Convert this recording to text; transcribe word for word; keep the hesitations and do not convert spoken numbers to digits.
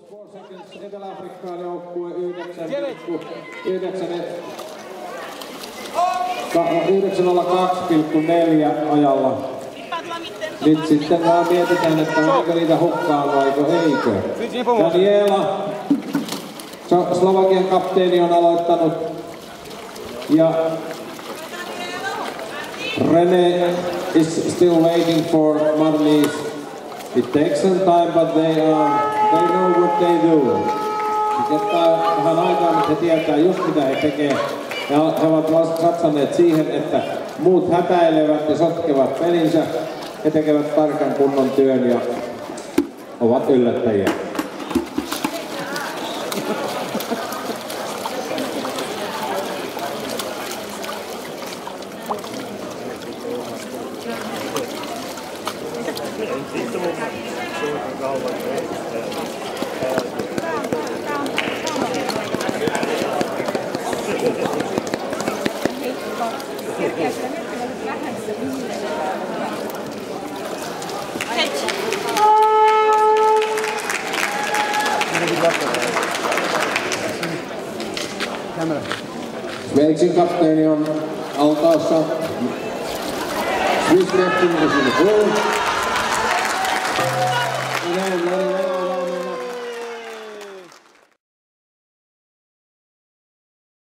seconds, Etelä-Afrikkaan joukkue yhdeksän nolla kaksi pilkku neljä ajalla. Nyt sitten vaan mietitään, että onko niitä hukkaan vaiko eikö. Daniela, Slovakian kapteeni, on aloittanut. Ja René is still waiting for Marlies. It takes some time, but they are, they know what they do. Se kestää vähän aikaa, mutta he tietää just mitä he tekee. Ja he ovat satsanneet siihen, että muut hätäilevät ja sotkevat pelinsä. He tekevät tarkan kunnon työn ja ovat yllättäjiä. Sveitsin kapteeni on altaassa. Swiss captain is in the goal. And then